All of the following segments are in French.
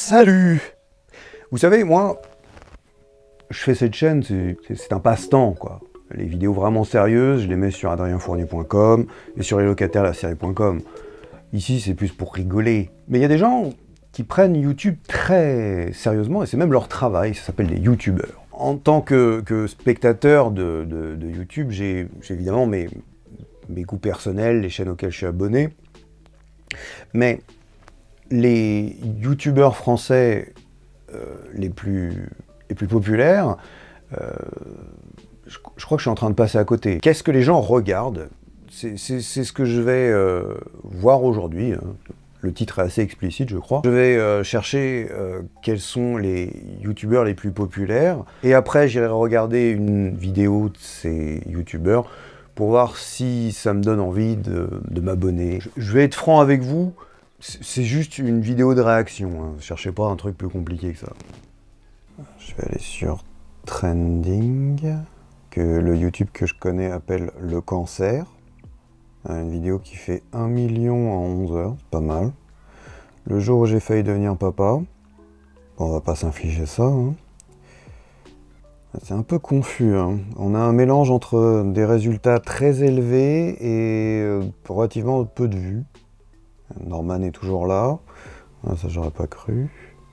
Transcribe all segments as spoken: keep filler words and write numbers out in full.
Salut! Vous savez, moi, je fais cette chaîne, c'est un passe-temps, quoi. Les vidéos vraiment sérieuses, je les mets sur adrien fournier point com et sur les locataires la série point com. Ici, c'est plus pour rigoler. Mais il y a des gens qui prennent YouTube très sérieusement, et c'est même leur travail, ça s'appelle des YouTubeurs. En tant que, que spectateur de, de, de YouTube, j'ai évidemment mes, mes goûts personnels, les chaînes auxquelles je suis abonné. Mais les YouTubeurs français euh, les, plus, les plus populaires, euh, je, je crois que je suis en train de passer à côté. Qu'est-ce que les gens regardent? C'est ce que je vais euh, voir aujourd'hui. Le titre est assez explicite, je crois. Je vais euh, chercher euh, quels sont les youtubeurs les plus populaires. Et après, j'irai regarder une vidéo de ces youtubeurs pour voir si ça me donne envie de, de m'abonner. Je, je vais être franc avec vous, c'est juste une vidéo de réaction. Hein. Cherchez pas un truc plus compliqué que ça. Je vais aller sur Trending, que le YouTube que je connais appelle Le Cancer. Une vidéo qui fait un million en onze heures, pas mal. Le jour où j'ai failli devenir papa, bon, on va pas s'infliger ça. Hein. C'est un peu confus. Hein. On a un mélange entre des résultats très élevés et relativement peu de vues. Norman est toujours là. Ah, ça, j'aurais pas cru.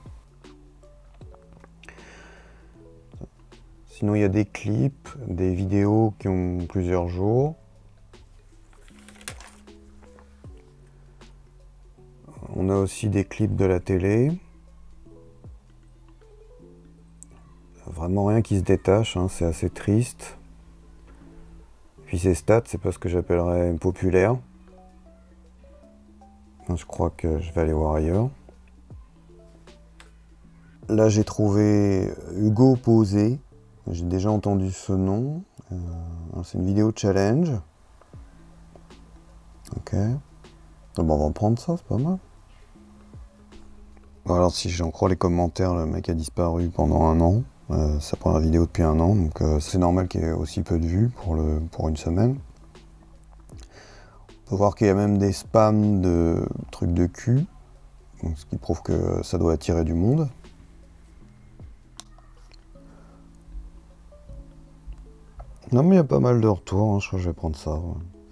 Sinon, il y a des clips, des vidéos qui ont plusieurs jours. On a aussi des clips de la télé. Vraiment rien qui se détache, hein, c'est assez triste. Puis ces stats, c'est pas ce que j'appellerais populaire. Je crois que je vais aller voir ailleurs. Là, j'ai trouvé Hugo Posé. J'ai déjà entendu ce nom. Euh, c'est une vidéo challenge. Ok. Bon, on va prendre ça, c'est pas mal. Alors si j'en crois les commentaires, le mec a disparu pendant un an. Euh, sa première vidéo depuis un an, donc euh, c'est normal qu'il y ait aussi peu de vues pour, le, pour une semaine. On peut voir qu'il y a même des spams de trucs de cul, donc, ce qui prouve que ça doit attirer du monde. Non mais il y a pas mal de retours, hein, je crois que je vais prendre ça. Ouais.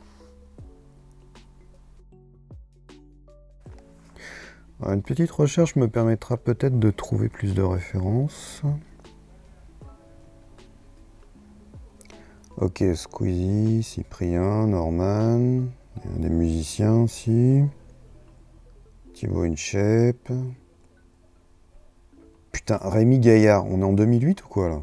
Une petite recherche me permettra peut-être de trouver plus de références. Ok, Squeezie, Cyprien, Norman, il y a des musiciens aussi. Thibaut InShape. Putain, Rémi Gaillard, on est en deux mille huit ou quoi là?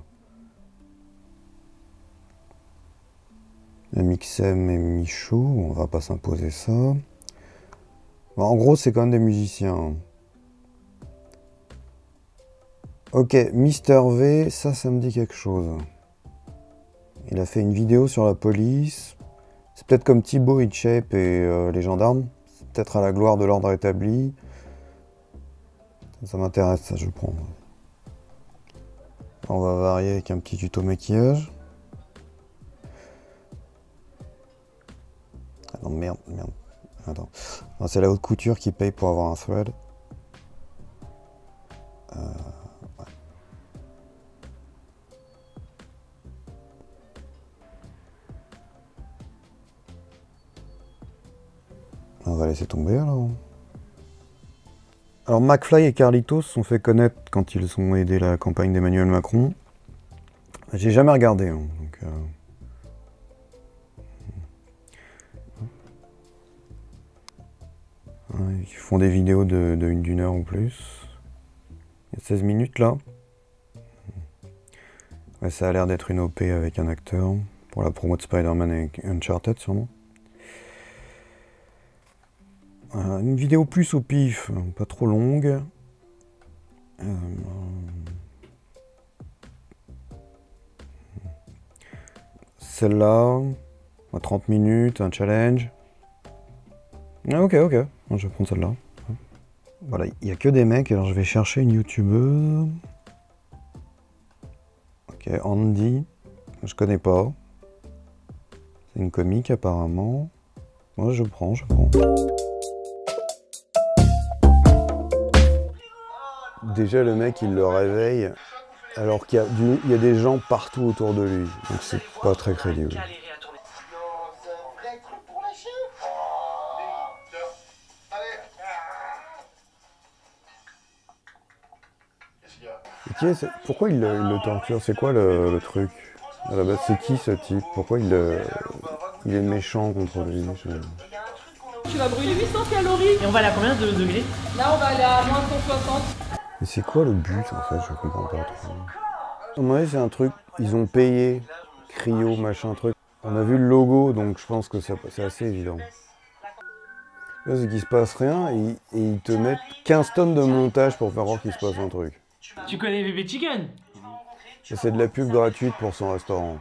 Mixem et Michaud, on va pas s'imposer ça. Bon, en gros, c'est quand même des musiciens. Ok, Mister V, ça, ça me dit quelque chose. Il a fait une vidéo sur la police. C'est peut-être comme Thibaut InShape et euh, les gendarmes. C'est peut-être à la gloire de l'ordre établi. Ça m'intéresse, ça, je prends. On va varier avec un petit tuto maquillage. Ah non, merde, merde. Attends. C'est la haute couture qui paye pour avoir un thread. Euh, ouais. On va laisser tomber alors. Alors McFly et Carlitos se sont fait connaître quand ils ont aidé la campagne d'Emmanuel Macron. J'ai jamais regardé. Hein, donc, euh... Ils font des vidéos de, de une d'une heure ou plus. Il y a seize minutes là. Ouais, ça a l'air d'être une O P avec un acteur. Pour la promo de Spider-Man et Uncharted sûrement. Voilà, une vidéo plus au pif, pas trop longue. Euh... Celle-là, trente minutes, un challenge. Ah, ok, ok, je vais prendre celle-là. Voilà, il n'y a que des mecs, alors je vais chercher une youtubeuse. Ok, Andy, je connais pas. C'est une comique apparemment. Moi je prends, je prends. Déjà, le mec, il le réveille, alors qu'il y a, du, il y a des gens partout autour de lui. Donc c'est pas très crédible. Et qui est, pourquoi il, il le torture? C'est quoi le, le truc? À la base, c'est qui ce type? Pourquoi il, il est méchant contre lui? Je... Tu vas brûler huit cents calories. Et on va aller à combien de degrés? Là, on va aller à moins cent soixante. Mais c'est quoi le but en fait? Je comprends pas trop. À mon avis, c'est un truc, ils ont payé Cryo, machin truc. On a vu le logo, donc je pense que c'est assez évident. Là, c'est qu'il se passe rien et, et ils te mettent quinze tonnes de montage pour faire voir qu'il se passe un truc. Tu connais Bébé Chicken? C'est de la pub gratuite pour son restaurant.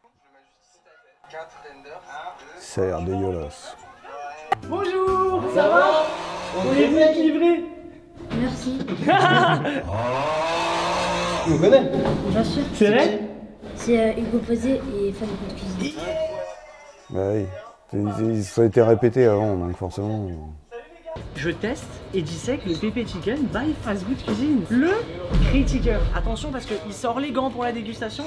Ça a l'air dégueulasse. Bonjour, ça va? On est venu être livré. Merci. Tu me connais? Bien sûr. C'est vrai? C'est euh, Hugo Posé et fan de cuisine. Bah oui, ça a été répété avant, donc forcément... Je teste et dissèque le Pépé Chicken by Fast Good Cuisine. Le critiqueur. Attention parce qu'il sort les gants pour la dégustation.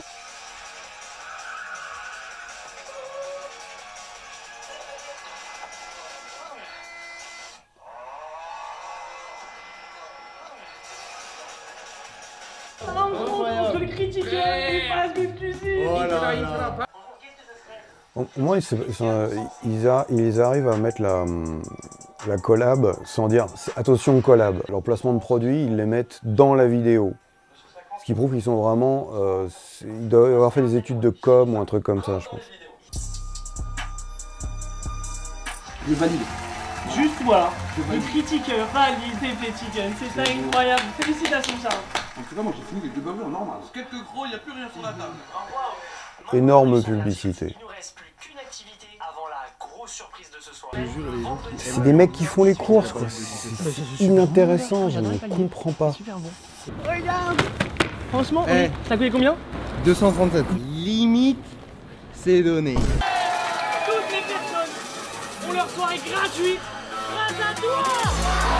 Incroyable. Le critiqueur by Fast Good Cuisine. Oh là là. Au moins, ils, ils, a, ils arrivent à mettre la, la collab sans dire attention collab. Leur placement de produits, ils les mettent dans la vidéo. Ce qui prouve qu'ils sont vraiment... Euh, ils doivent avoir fait des études de com ou un truc comme ça, je pense. Je valide. Juste voilà, le critiqueur valide Pépé Chicken, c'est incroyable. Félicitations Charles. En tout cas, moi j'ai fini les deux burgers en normal. Quelques gros, il n'y a plus rien sur la table. Énorme publicité. Il nous reste plus qu'une activité avant la grosse surprise de ce soir. C'est des mecs qui font les courses, quoi. C'est inintéressant, je ne comprends pas. Super bon. Regarde. Franchement, hey. Ça coûté combien? deux cent trente-sept. Limite, c'est donné. Toutes les personnes ont leur soirée gratuite grâce à toi.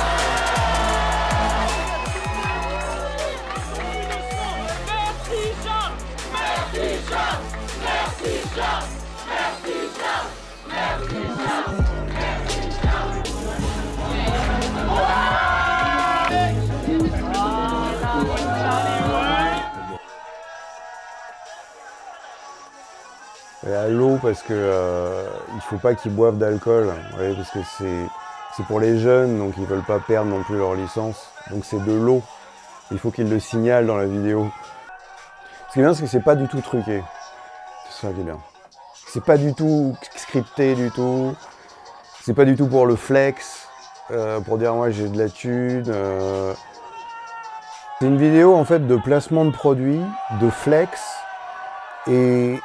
Merci Charles. Merci Charles. Merci Charles. Merci Charles. Merci Charles. Merci Charles. Et à l'eau parce que euh, il faut pas qu'ils boivent d'alcool, ouais, parce que c'est pour les jeunes, donc ils veulent pas perdre non plus leur licence. Donc c'est de l'eau. Il faut qu'ils le signalent dans la vidéo. Ce qui est bien, c'est que c'est pas du tout truqué. C'est ça qui est bien. C'est pas du tout scripté du tout. C'est pas du tout pour le flex, euh, pour dire moi j'ai de la thune. Euh... C'est une vidéo en fait de placement de produits, de flex et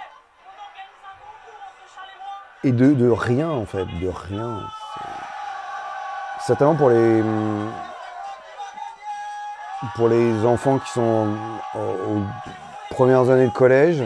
et de, de rien en fait, de rien. Certainement pour les pour les enfants qui sont aux premières années de collège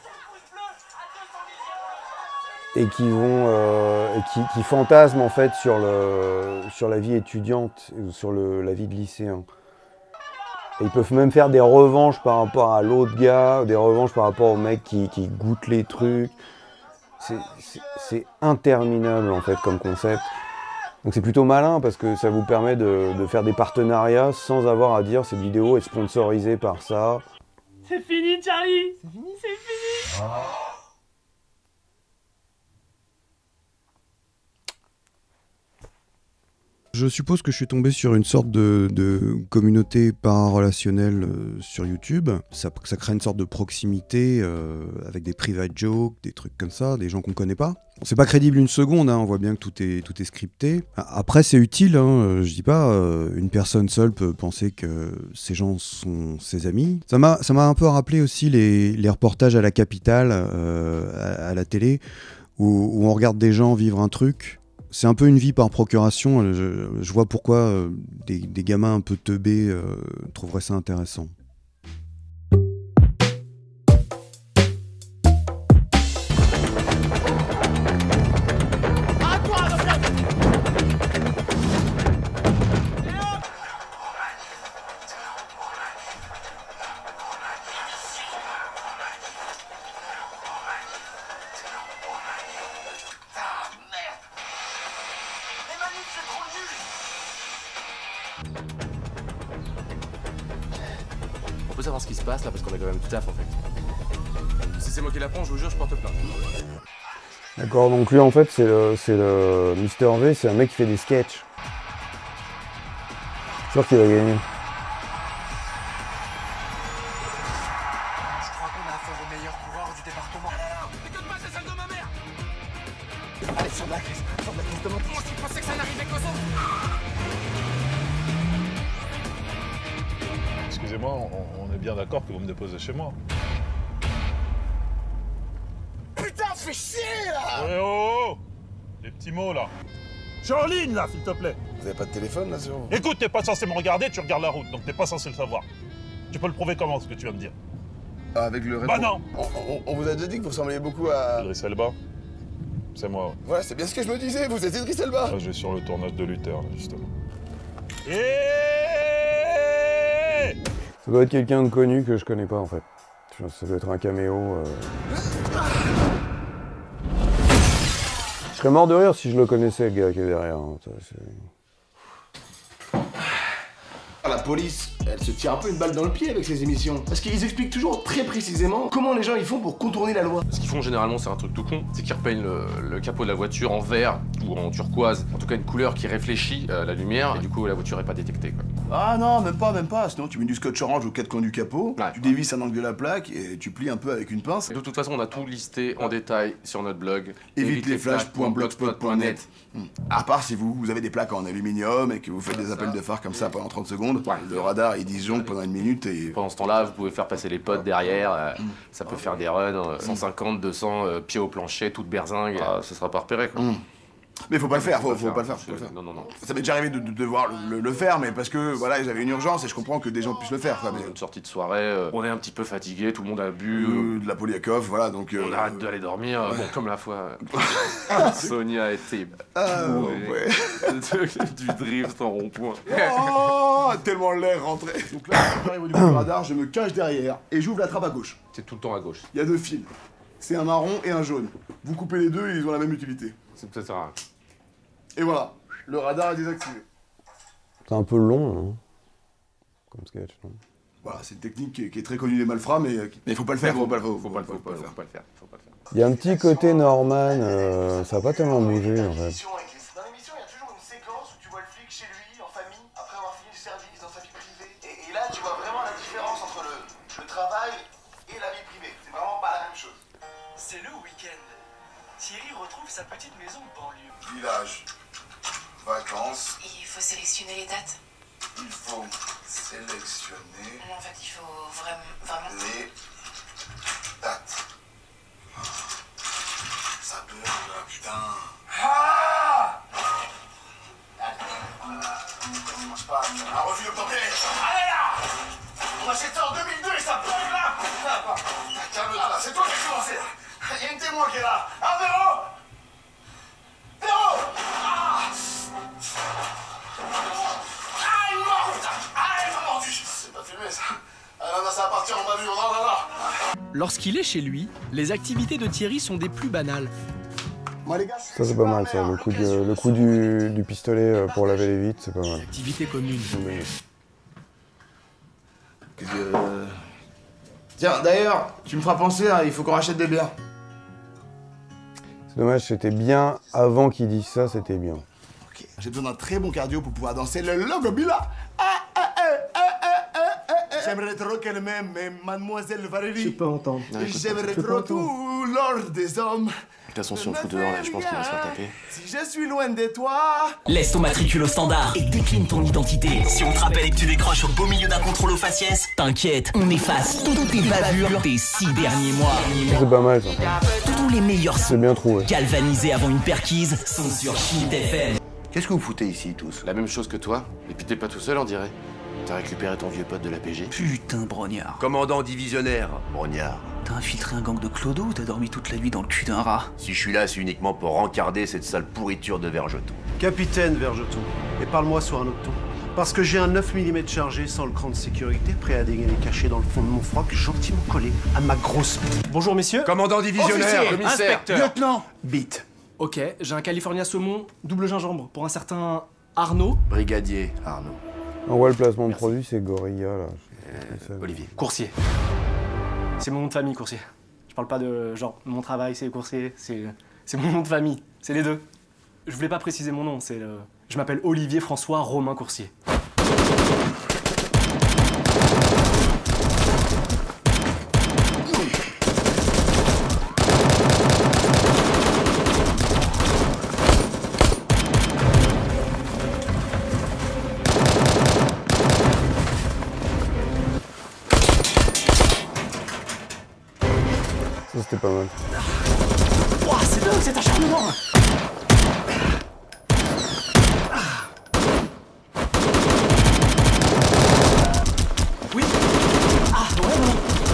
et qui vont euh, et qui, qui fantasment en fait sur le sur la vie étudiante ou sur le, la vie de lycéen. Et ils peuvent même faire des revanches par rapport à l'autre gars, des revanches par rapport au mec qui, qui goûte les trucs. C'est interminable en fait comme concept. Donc c'est plutôt malin parce que ça vous permet de, de faire des partenariats sans avoir à dire cette vidéo est sponsorisée par ça. C'est fini Charlie. C'est fini. C'est fini. Oh. Je suppose que je suis tombé sur une sorte de, de communauté pararelationnelle euh, sur YouTube. Ça, ça crée une sorte de proximité euh, avec des private jokes, des trucs comme ça, des gens qu'on connaît pas. C'est pas crédible une seconde, hein, on voit bien que tout est, tout est scripté. Après c'est utile, hein, je dis pas, euh, une personne seule peut penser que ces gens sont ses amis. Ça m'a ça m'a un peu rappelé aussi les, les reportages à la capitale, euh, à, à la télé, où, où on regarde des gens vivre un truc. C'est un peu une vie par procuration, je, je vois pourquoi euh, des, des gamins un peu teubés euh, trouveraient ça intéressant. peut savoir ce qui se passe là parce qu'on a quand même tout taf en fait. Si c'est moi qui la prends, je vous jure, je porte plainte. D'accord, donc lui en fait c'est le, c'est le Mister V, c'est un mec qui fait des sketchs. Je suis sûr qu'il va gagner. Je crois qu'on a affaire au meilleur coureur du département. T'écoute pas, c'est celle de ma mère. Allez, sur la caisse, sur la caisse de mon moi, tu pensais que ça n'arrivait qu'aux autres. Excusez-moi, on, on est bien d'accord que vous me déposez chez moi. Putain, fais chier là. Ouais, oh, oh, les petits mots là. Je suis en ligne là, s'il te plaît. Vous avez pas de téléphone là sur vous? Écoute, t'es pas censé me regarder, tu regardes la route, donc t'es pas censé le savoir. Tu peux le prouver comment, ce que tu viens de dire? Ah, avec le Bah non. on, on, on vous a déjà dit que vous ressembliez beaucoup à... Idriss Elba. C'est moi, ouais. Voilà, c'est bien ce que je me disais, vous êtes Idriss Elba. Là, je vais sur le tournage de Luther, là, justement. Et Ça doit être quelqu'un de connu que je connais pas en fait. Ça doit être un caméo. Euh... Je serais mort de rire si je le connaissais, le gars qui est derrière. Hein. Ça, La police, elle se tire un peu une balle dans le pied avec ces émissions. Parce qu'ils expliquent toujours très précisément comment les gens ils font pour contourner la loi. Ce qu'ils font généralement, c'est un truc tout con, c'est qu'ils repeignent le, le capot de la voiture en vert ou en turquoise, en tout cas une couleur qui réfléchit euh, la lumière, et du coup la voiture est pas détectée quoi. Ah non, même pas, même pas. Sinon tu mets du scotch orange aux quatre coins du capot, Ouais. tu dévisses un angle de la plaque et tu plies un peu avec une pince. Et de toute façon, on a tout listé en détail sur notre blog évite les flashs point blogspot point net. À part si vous, vous avez des plaques en aluminium et que vous faites des appels de phare comme ça pendant trente secondes, Ouais. le radar il disjoncle pendant une minute et... Pendant ce temps-là, vous pouvez faire passer les potes derrière, euh, ça peut faire des runs, euh, cent cinquante, deux cents, euh, pieds au plancher, toute berzingue, euh, ça sera pas repéré quoi. Mm. Mais faut pas le faire, faut, faut Faut pas le faire, faut pas le faire. Non, non, non. Ça m'est déjà arrivé de, de devoir le, le- le faire, mais parce que voilà, j'avais une urgence et je comprends que des gens puissent le faire. Quoi, mais, Une sortie de soirée, euh, on est un petit peu fatigué, tout le monde a bu, euh, de la Polyakov, voilà, donc... euh, on arrête d'aller dormir, euh, bon, comme la fois. Sonia était Ah, bourrée ouais. de- du drift en rond-point. Oh, tellement l'air rentré. Donc là, quand j'arrive au niveau du radar, je me cache derrière et j'ouvre la trappe à gauche. C'est tout le temps à gauche. Il y a deux fils. C'est un marron et un jaune. Vous coupez les deux et ils ont la même utilité. C'est peut-être ça. Et voilà, le radar est désactivé. c'est un peu long, hein, comme sketch. Non Voilà, c'est une technique qui est, qui est très connue des malfrats, mais il faut pas le faire, faut pas le faire. Faut pas le faut pas le faire, faut pas le faire, faut pas le faire. Il y a un petit côté Norman, euh, ça a pas tellement bougé en fait. Dans l'émission, il y a toujours une séquence où tu vois le flic chez lui, en famille, après avoir fini le service, dans sa vie privée. Et, et là, tu vois vraiment la différence entre le, le travail et la vie privée. C'est vraiment pas la même chose. C'est le week-end. Thierry retrouve sa petite maison de banlieue. Village, vacances, Il faut sélectionner les dates. il faut sélectionner Non, en fait, il faut vraiment... vraiment... les dates. Ça pleure là, putain. Ah Ça marche pas. Un refus obtenté. Allez là. On achète ça en deux mille deux et ça plonge là. Calme-toi là, c'est toi qui as commencé là. Il y a une témoin qui est là. Ah, Véro. Véro. Ah Ah, il est mort, putain. Ah, il m'a mordu. C'est pas filmé ça. Ah non, non, ça va partir, on m'a vu, non, non, non. Lorsqu'il est chez lui, les activités de Thierry sont des plus banales. Moi les gars, Ça c'est pas mal ça, le coup, du, le coup du, du pistolet euh, pour laver les vitres, c'est pas mal. Activités communes. Mais- Qu'est-ce que... Tiens, d'ailleurs, tu me feras penser, hein, il faut qu'on rachète des bières. C'est dommage, c'était bien avant qu'il dise ça, c'était bien. Ok, j'ai besoin d'un très bon cardio pour pouvoir danser le Logobila. Ah, ah, ah, ah, ah, ah, ah, ah. J'aimerais trop qu'elle m'aime, mais mademoiselle Valérie. Je peux entendre. J'aimerais trop tout l'ordre des hommes. De toute façon, si on le fout dehors là, je pense qu'il va se faire taper. Si je suis loin de toi. Laisse ton matricule au standard et décline ton identité. Si on te rappelle et que tu décroches au beau milieu d'un contrôle au faciès, t'inquiète, on efface toutes tes bavures des six derniers mois. C'est pas mal ça. Tous les meilleurs C'est bien trouvé. galvanisés avant une perquise sont sur Shift F M. Qu'est-ce que vous foutez ici tous? La même chose que toi, et puis t'es pas tout seul, on dirait. T'as récupéré ton vieux pote de la P G. Putain, brognard. Commandant divisionnaire, brognard. T'as infiltré un gang de clodo ou t'as dormi toute la nuit dans le cul d'un rat? Si je suis là, c'est uniquement pour rencarder cette sale pourriture de Vergeton. Capitaine Vergeton, et parle-moi sur un autre ton. Parce que j'ai un neuf millimètres chargé sans le cran de sécurité, prêt à dégainer caché dans le fond de mon froc, gentiment collé à ma grosse bite. Bonjour messieurs. Commandant divisionnaire, Officier, commissaire, inspecteur. Lieutenant. Bite. Ok, j'ai un California saumon double gingembre pour un certain Arnaud. brigadier Arnaud. On voit le placement de produit, c'est Gorilla là. Euh, Olivier. Coursier. C'est mon nom de famille, Coursier. Je parle pas de genre mon travail, c'est Coursier, c'est c'est mon nom de famille, c'est les deux. Je voulais pas préciser mon nom, c'est le... Je m'appelle Olivier François Romain Coursier. Ça c'était pas mal. Ouah, c'est dingue cet acharnement. Oui. Ah, ouais, non.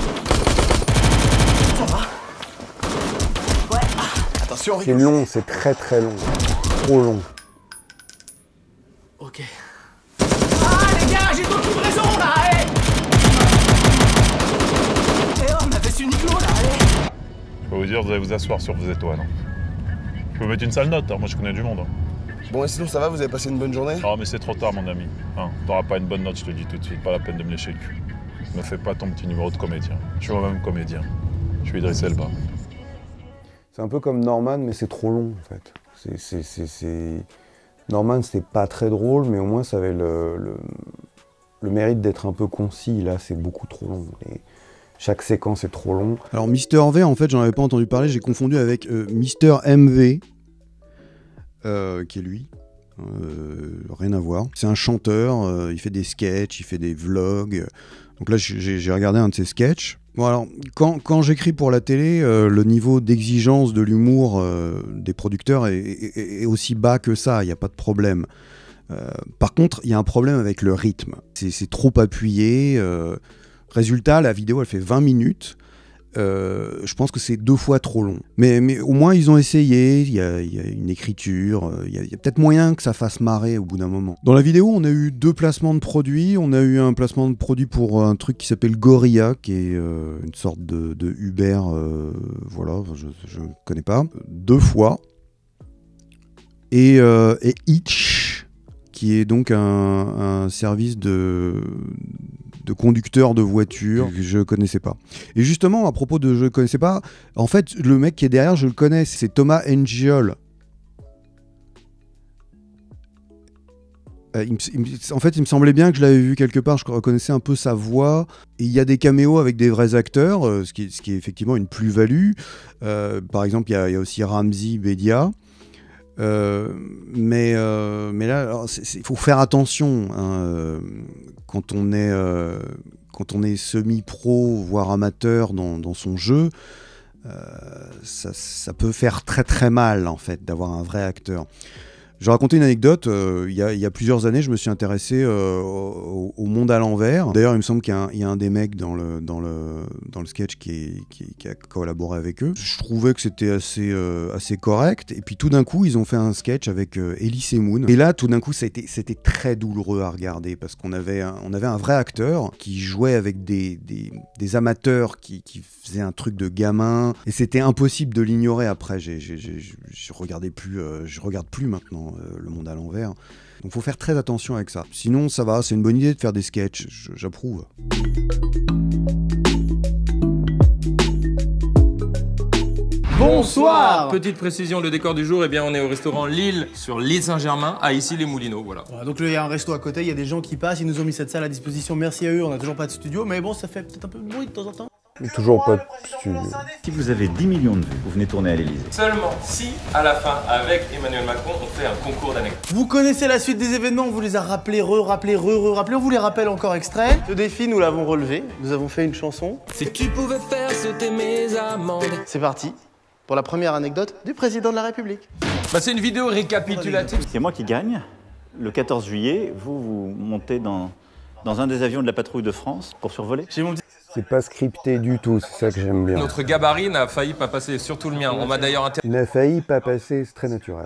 Ça va. Ouais. Ah. Attention, C'est long, c'est très très long. Trop long. Ok. Ah, les gars, j'ai d'autres livraisons, là, allez. Eh oh, on a fait ce Uniqlo, là, allez. Je peux vous dire, vous allez vous asseoir sur vos étoiles. Hein. Je peux mettre une sale note, hein. Moi je connais du monde. Hein. Bon, et sinon ça va, vous avez passé une bonne journée? Ah mais c'est trop tard mon ami. Hein. T'auras pas une bonne note, je te le dis tout de suite. Pas la peine de me lécher le cul. Me fais pas ton petit numéro de comédien. Je suis moi-même comédien. Je suis Idriss Elba. C'est un peu comme Norman, mais c'est trop long en fait. C'est, c'est, c'est, c'est... Norman, c'était pas très drôle, mais au moins ça avait le, le, le mérite d'être un peu concis. Là, c'est beaucoup trop long. Et chaque séquence est trop long. Alors Mister V, en fait, j'en avais pas entendu parler, j'ai confondu avec euh, Mister M V, euh, qui est lui. Euh, rien à voir. C'est un chanteur, euh, il fait des sketchs, il fait des vlogs. Donc là, j'ai, j'ai regardé un de ses sketchs. Bon alors, quand, quand j'écris pour la télé, euh, le niveau d'exigence de l'humour euh, des producteurs est, est, est aussi bas que ça, il n'y a pas de problème. Euh, par contre, il y a un problème avec le rythme. C'est, c'est trop appuyé. Euh, résultat, la vidéo, elle fait vingt minutes. Euh, je pense que c'est deux fois trop long. Mais, mais au moins, ils ont essayé. Il y a, il y a une écriture. Il y a, il y a peut-être moyen que ça fasse marrer au bout d'un moment. Dans la vidéo, on a eu deux placements de produits. On a eu un placement de produit pour un truc qui s'appelle Gorilla, qui est euh, une sorte de, de Uber. Euh, voilà, je ne connais pas. Deux fois. Et, euh, et Hitch, qui est donc un, un service de... de conducteur de voiture que je connaissais pas. Et justement, à propos de je connaissais pas, en fait, le mec qui est derrière, je le connais, c'est Thomas Engiol. Euh, il me, il me, en fait, il me semblait bien que je l'avais vu quelque part, je reconnaissais un peu sa voix. Et il y a des caméos avec des vrais acteurs, euh, ce, qui est, ce qui est effectivement une plus-value. Euh, par exemple, il y, y a aussi Ramzi Bedia. Euh, mais, euh, mais là, il faut faire attention hein, euh, quand on est, euh, quand on est semi-pro, voire amateur dans, dans son jeu, euh, ça, ça peut faire très très mal en fait d'avoir un vrai acteur. Je vais raconter une anecdote. Euh, il, y a, il y a plusieurs années, je me suis intéressé euh, au, au monde à l'envers. D'ailleurs, il me semble qu'il y a un, il y a un des mecs dans le, dans le, dans le sketch qui, est, qui, qui a collaboré avec eux. Je trouvais que c'était assez, euh, assez correct. Et puis tout d'un coup, ils ont fait un sketch avec euh, Elise Moon. Et là, tout d'un coup, ça a été, c'était très douloureux à regarder parce qu'on avait un, on avait un vrai acteur qui jouait avec des, des, des amateurs qui, qui faisaient un truc de gamin. Et c'était impossible de l'ignorer après. J'ai, j'ai, j'ai, je regardais plus, euh, je regarde plus maintenant. Le monde à l'envers. Donc il faut faire très attention avec ça. Sinon ça va, c'est une bonne idée de faire des sketchs, j'approuve. Bonsoir. Petite précision, le décor du jour, eh bien on est au restaurant Lille sur l'île Saint-Germain, à Issy-les-Moulineaux, voilà. Voilà. Donc là il y a un resto à côté, il y a des gens qui passent, ils nous ont mis cette salle à disposition, merci à eux, on n'a toujours pas de studio, mais bon ça fait peut-être un peu de bruit de temps en temps. Toujours pas de studio. Si vous avez dix millions de vues, vous venez tourner à l'Elysée. Seulement si, à la fin, avec Emmanuel Macron, on fait un concours d'anecdotes. Vous connaissez la suite des événements, on vous les a rappelés, re-rappelés, re-re-rappelés, on vous les rappelle encore extrait. Ce défi, nous l'avons relevé, nous avons fait une chanson. Si tu pouvais faire sauter mes amendes. C'est parti pour la première anecdote du président de la République. Bah c'est une vidéo récapitulative. C'est moi qui gagne. Le quatorze juillet, vous, vous montez dans, dans un des avions de la patrouille de France pour survoler. J'ai mon petit... C'est pas scripté du tout, c'est ça que j'aime bien. Notre gabarit n'a failli pas passer, surtout le mien. On m'a d'ailleurs inter... Il n'a failli pas passer, c'est très naturel.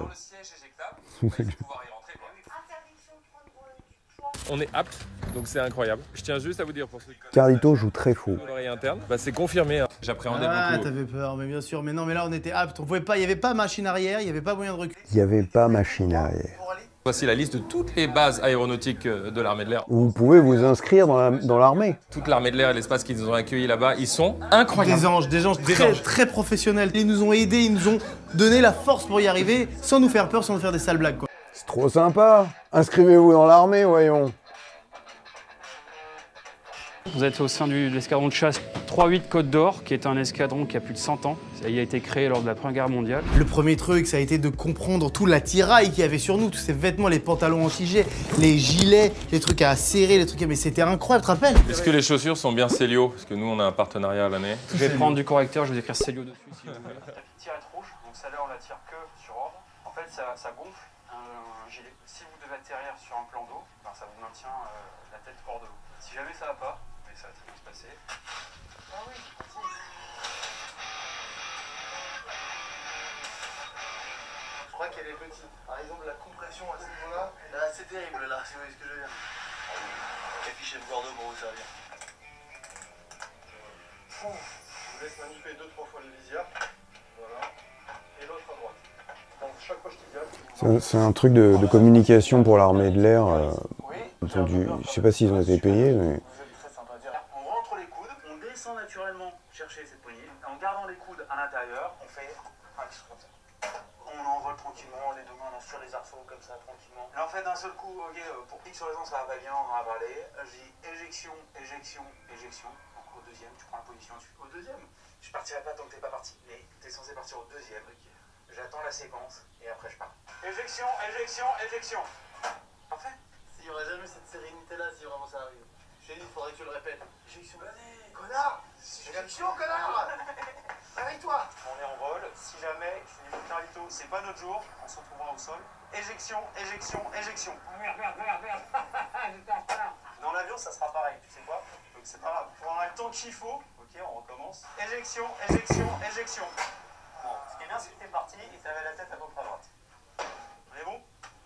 On est apte, donc c'est incroyable. Je tiens juste à vous dire pour ceux qui... Carlito joue très faux. L'oreille interne, bah c'est confirmé. Hein. J'appréhendais ah, beaucoup. Ah, t'avais peur, mais bien sûr. Mais non, mais là on était apte. On pouvait pas, il y avait pas machine arrière, il y avait pas moyen de recul. Il y avait pas machine arrière. Voici la liste de toutes les bases aéronautiques de l'armée de l'air. Vous pouvez vous inscrire dans la- dans l'armée. Toute l'armée de l'air et l'espace qu'ils nous ont accueillis là-bas, ils sont incroyables. Des anges, des anges Des très, anges. très professionnels. Ils nous ont aidés, ils nous ont donné la force pour y arriver, sans nous faire peur, sans nous faire des sales blagues, quoi. C'est trop sympa. Inscrivez-vous dans l'armée, voyons. Vous êtes au sein du, de l'escadron de chasse trois huit Côte d'Or, qui est un escadron qui a plus de cent ans. Il a été créé lors de la Première Guerre mondiale. Le premier truc, ça a été de comprendre tout l'attirail qu'il y avait sur nous, tous ces vêtements, les pantalons anti-jet, les gilets, les trucs à serrer, les trucs à... Mais c'était incroyable, tu te rappelles? Est-ce que les chaussures sont bien Célio? Parce que nous, on a un partenariat à l'année. Je vais prendre du correcteur, je vais écrire Célio dessus. Si vous voulez. La petite tirette rouge, donc celle-là, on la tire que sur ordre. En fait, ça, ça gonfle un, un gilet. Si vous devez atterrir sur un plan d'eau, ben, ça vous maintient euh, la tête hors de l'eau. Si jamais ça va pas, mais ça va très bien se passer. Ah oui, Je crois qu'elle est petite. Par exemple, la compression à ce niveau-là, là, c'est terrible, là, si vous voyez ce que je veux dire. Affiché de Bordeaux pour vous servir. Je vous laisse manipuler deux, trois fois le visière. Voilà. Et l'autre à droite. Donc, chaque fois, je t'y gagne. C'est un, c'est un truc de, de communication pour l'armée de l'air. Euh, ils ont dû- je sais pas s'ils ont été payés, mais On rentre les coudes, on descend naturellement chercher cette poignée. En gardant les coudes à l'intérieur, on fait un petit truc comme ça. On envole tranquillement, les deux mains sur les arceaux comme ça, tranquillement. Là, en fait, d'un seul coup, ok, euh, pour X raison, ça va pas bien, on va avaler. J'ai éjection, éjection, éjection. Donc au deuxième, tu prends la position dessus. Au deuxième, je partirai pas tant que t'es pas parti, mais t'es censé partir au deuxième. J'attends la séquence et après je pars. Éjection, éjection, éjection. Parfait. Il n'y aurait jamais cette sérénité-là si vraiment ça arrive. Je t'ai dit, il faudrait que tu le répètes. Éjection. Connard Éjection, connard Réveille-toi. On est en vol. Si jamais je dis Carlito, c'est pas notre jour, on se retrouvera au sol. Éjection, éjection, éjection. Merde, merde, merde, merde. Dans l'avion, ça sera pareil. Tu sais quoi? Donc c'est pas grave. On aura le temps qu'il faut. Ok, on recommence. Éjection, éjection, éjection. Bon, ce qui est bien, c'est que t'es parti et t'avais la tête à peu près à droite. On est bon?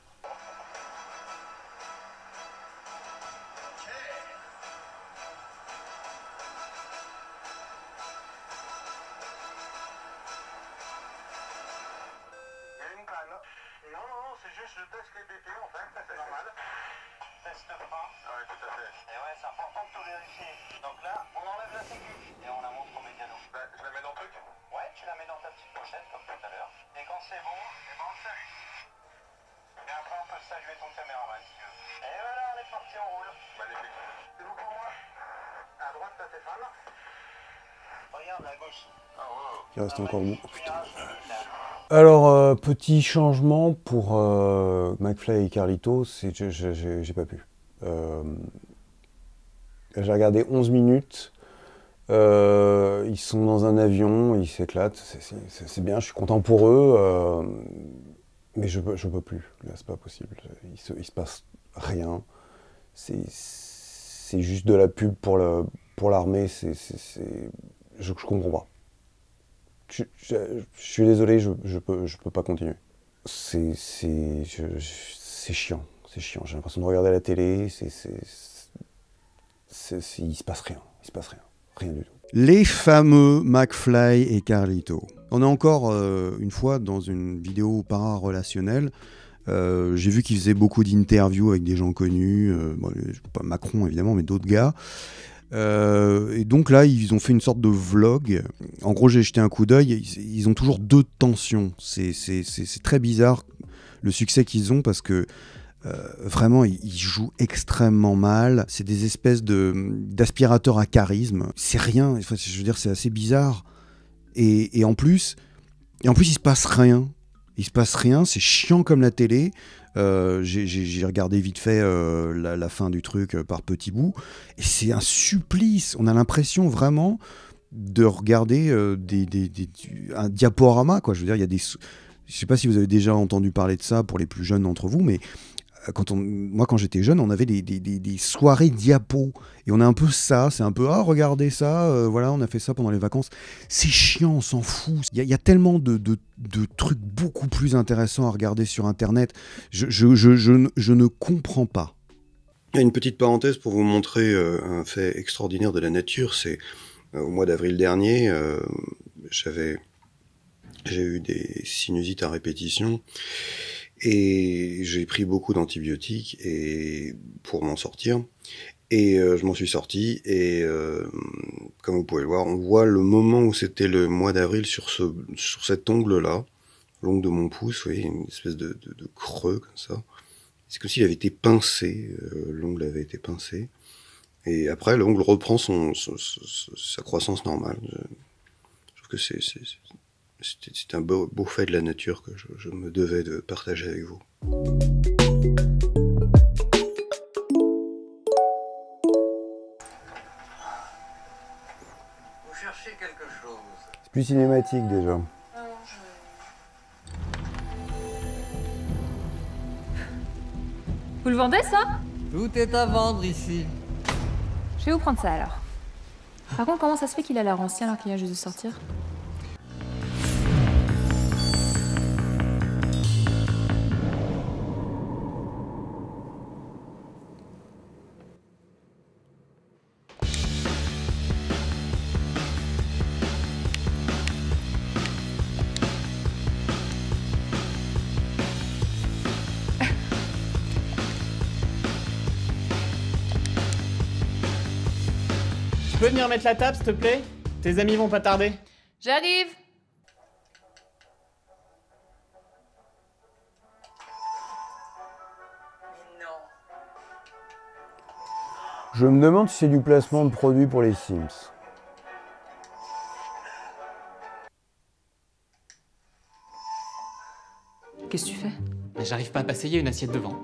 Il y a une panne. Non, non, non, c'est juste je teste les B P en fait, c'est normal. Teste pas. Ah ouais, tout à fait. Et ouais, c'est important de tout vérifier. Donc là, on enlève la sécu et on la montre au mécano. Bah, je la mets dans le truc? Ouais, tu la mets dans ta petite pochette comme tout à l'heure. Et quand c'est bon, et ben on le salue. Et après on peut saluer ton caméraman si tu veux. Et voilà, on est parti, on roule. Magnifique. C'est bon pour moi? À droite, t'as tes fans. Regarde à gauche. Ah ouais. il reste encore beaucoup. Putain. Alors, euh, petit changement pour euh, McFly et Carlito, c'est je- je- j'ai j'ai pas pu. Euh, j'ai regardé onze minutes. Euh, ils sont dans un avion, ils s'éclatent, c'est- c'est c'est- c'est bien, je suis content pour eux, euh, mais je peux, je peux plus, là c'est pas possible, il se, il se passe rien, c'est c'est juste de la pub pour le- pour l'armée, c'est, c'est- c'est- je, je comprends pas. Je, je- je suis désolé, je, je, peux, je peux pas continuer. C'est c'est- je- je- c'est chiant, c'est chiant, j'ai l'impression de regarder la télé, c'est, c'est, c'est- c'est- il se passe rien, il se passe rien. Rien du tout. Les fameux McFly et Carlito. On est encore euh, une fois dans une vidéo para-relationnelle. Euh, j'ai vu qu'ils faisaient beaucoup d'interviews avec des gens connus, euh, bon, pas Macron évidemment, mais d'autres gars. Euh, et donc là, ils ont fait une sorte de vlog. En gros, j'ai jeté un coup d'œil. Ils, ils ont toujours deux tensions. C'est, c'est, c'est, c'est très bizarre le succès qu'ils ont parce que Euh, vraiment, ils, ils jouent extrêmement mal. C'est des espèces de, d'aspirateurs à charisme. C'est rien. Enfin, je veux dire, c'est assez bizarre. Et, et en plus, et en plus, il se passe rien. Il se passe rien. C'est chiant comme la télé. Euh, j'ai, j'ai, j'ai regardé vite fait euh, la, la fin du truc euh, par petits bouts. Et c'est un supplice. On a l'impression vraiment de regarder euh, des, des, des, un diaporama, quoi. Je veux dire, il y a des. Je sais pas si vous avez déjà entendu parler de ça pour les plus jeunes d'entre vous, mais quand on, moi, quand j'étais jeune, on avait des, des, des, des soirées diapos. Et on a un peu ça, c'est un peu « Ah, regardez ça, euh, voilà, on a fait ça pendant les vacances. » C'est chiant, on s'en fout. Il y, y a tellement de, de, de trucs beaucoup plus intéressants à regarder sur Internet. Je, je, je, je, ne, je ne comprends pas. Il y a une petite parenthèse pour vous montrer euh, un fait extraordinaire de la nature. C'est euh, au mois d'avril dernier, euh, j'avais, j'ai eu des sinusites à répétition. Et j'ai pris beaucoup d'antibiotiques et pour m'en sortir. Et euh, je m'en suis sorti. Et euh, comme vous pouvez le voir, on voit le moment où c'était le mois d'avril sur ce sur cet ongle-là, l'ongle de mon pouce, vous voyez, une espèce de, de, de creux comme ça. C'est comme s'il avait été pincé. Euh, l'ongle avait été pincé. Et après, l'ongle reprend son, son, son, sa croissance normale. Je, je trouve que c'est c'est c'est un beau, beau fait de la nature que je, je me devais de partager avec vous. Vous cherchez quelque chose. C'est plus cinématique déjà. Vous le vendez, ça? Tout est à vendre ici. Je vais vous prendre ça, alors. Par contre, comment ça se fait qu'il a l'air ancien alors qu'il vient juste de sortir? Tu peux venir mettre la table, s'il te plaît? Tes amis vont pas tarder. J'arrive. Je me demande si c'est du placement de produits pour les Sims. Qu'est-ce que tu fais? Mais j'arrive pas à passer, il y a une assiette devant.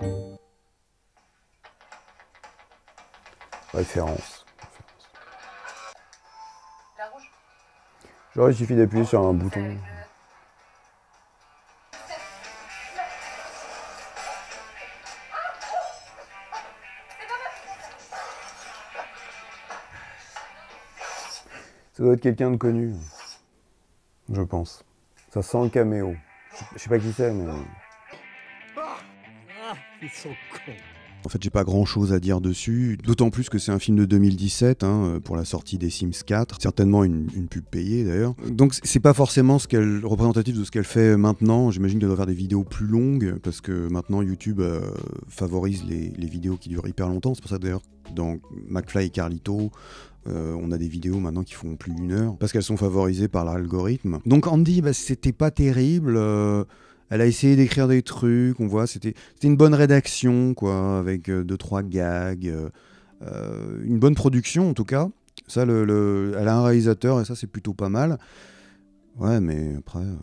Référence. Genre il suffit d'appuyer sur un bouton. Ça doit être quelqu'un de connu, je pense. Ça sent le caméo. Je sais pas qui c'est, mais... Ah, ils sont cons. En fait, j'ai pas grand chose à dire dessus, d'autant plus que c'est un film de deux mille dix-sept, hein, pour la sortie des Sims quatre, certainement une, une pub payée d'ailleurs. Donc c'est pas forcément ce qu'elle, représentatif de ce qu'elle fait maintenant, j'imagine qu'elle doit faire des vidéos plus longues, parce que maintenant YouTube euh, favorise les, les vidéos qui durent hyper longtemps, c'est pour ça d'ailleurs dans McFly et Carlito, euh, on a des vidéos maintenant qui font plus d'une heure, parce qu'elles sont favorisées par l'algorithme. Donc Andy, bah, c'était pas terrible, euh, elle a essayé d'écrire des trucs, on voit, c'était une bonne rédaction, quoi, avec euh, deux, trois gags, euh, euh, une bonne production en tout cas. Ça, le, le, elle a un réalisateur et ça, c'est plutôt pas mal. Ouais, mais après... Euh...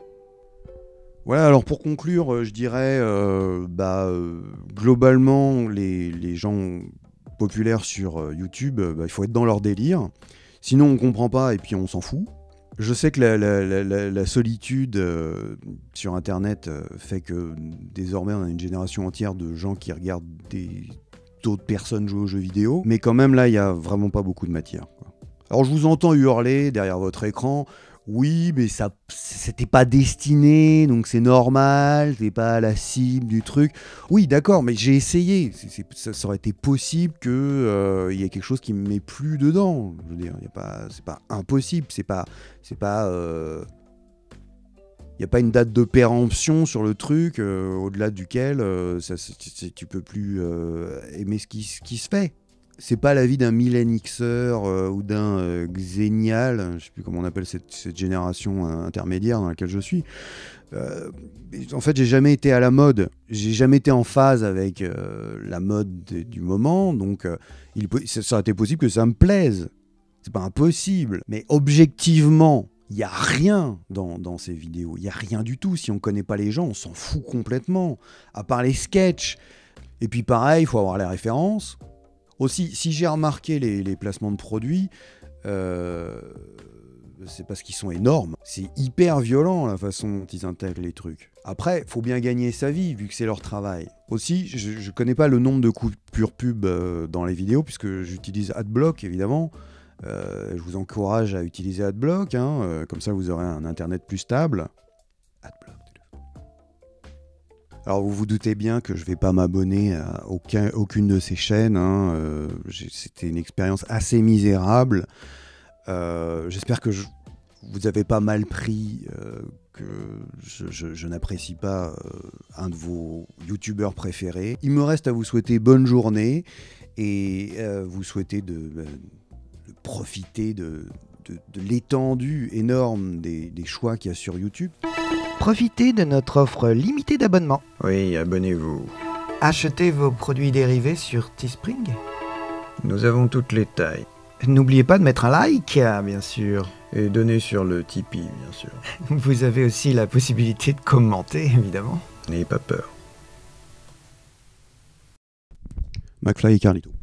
Voilà, alors pour conclure, euh, je dirais, euh, bah, euh, globalement, les, les gens populaires sur euh, YouTube, euh, bah, il faut être dans leur délire. Sinon, on comprend pas et puis on s'en fout. Je sais que la, la, la, la solitude euh, sur Internet euh, fait que désormais on a une génération entière de gens qui regardent des d'autres personnes jouer aux jeux vidéo, mais quand même là il n'y a vraiment pas beaucoup de matière, quoi. Alors je vous entends hurler derrière votre écran, oui mais ça c'était pas destiné, donc c'est normal, c'est pas la cible du truc. Oui d'accord, mais j'ai essayé, c'est, c'est, ça, ça aurait été possible qu'il euh, y ait quelque chose qui me met plus dedans. Je veux dire, y a pas, c'est pas impossible, c'est pas, c'est pas, euh, y a pas une date de péremption sur le truc euh, au-delà duquel euh, ça, c'est, c'est, tu peux plus euh, aimer ce qui, ce qui se fait. C'est pas la vie d'un millenixeur euh, ou d'un euh, xénial, je sais plus comment on appelle cette, cette génération euh, intermédiaire dans laquelle je suis. Euh, en fait, j'ai jamais été à la mode, j'ai jamais été en phase avec euh, la mode de, du moment, donc euh, il, ça, ça aurait été possible que ça me plaise. C'est pas impossible, mais objectivement, il y a rien dans, dans ces vidéos, il y a rien du tout. Si on connaît pas les gens, on s'en fout complètement, à part les sketchs. Et puis pareil, il faut avoir les références. Aussi, si j'ai remarqué les, les placements de produits, euh, c'est parce qu'ils sont énormes. C'est hyper violent la façon dont ils intègrent les trucs. Après, faut bien gagner sa vie vu que c'est leur travail. Aussi, je, je connais pas le nombre de coupures pub euh, dans les vidéos puisque j'utilise Adblock évidemment. Euh, je vous encourage à utiliser Adblock, hein, euh, comme ça vous aurez un internet plus stable. Adblock. Alors vous vous doutez bien que je vais pas m'abonner à aucun, aucune de ces chaînes, hein. euh, c'était une expérience assez misérable. Euh, J'espère que je, vous avez pas mal pris euh, que je, je, je n'apprécie pas euh, un de vos youtubeurs préférés. Il me reste à vous souhaiter bonne journée et euh, vous souhaiter de, de, de profiter de, de, de l'étendue énorme des, des choix qu'il y a sur YouTube. Profitez de notre offre limitée d'abonnement. Oui, abonnez-vous. Achetez vos produits dérivés sur Teespring. Nous avons toutes les tailles. N'oubliez pas de mettre un like, bien sûr. Et donnez sur le Tipeee, bien sûr. Vous avez aussi la possibilité de commenter, évidemment. N'ayez pas peur. McFly et Carlito.